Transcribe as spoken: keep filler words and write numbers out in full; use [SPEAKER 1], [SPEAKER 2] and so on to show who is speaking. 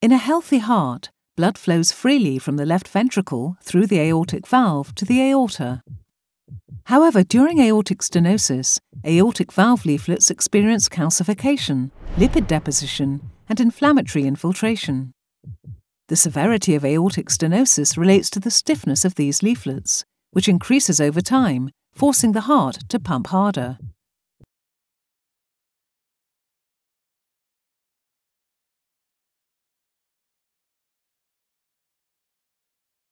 [SPEAKER 1] In a healthy heart, blood flows freely from the left ventricle through the aortic valve to the aorta. However, during aortic stenosis, aortic valve leaflets experience calcification, lipid deposition, and inflammatory infiltration. The severity of aortic stenosis relates to the stiffness of these leaflets, which increases over time, forcing the heart to pump harder.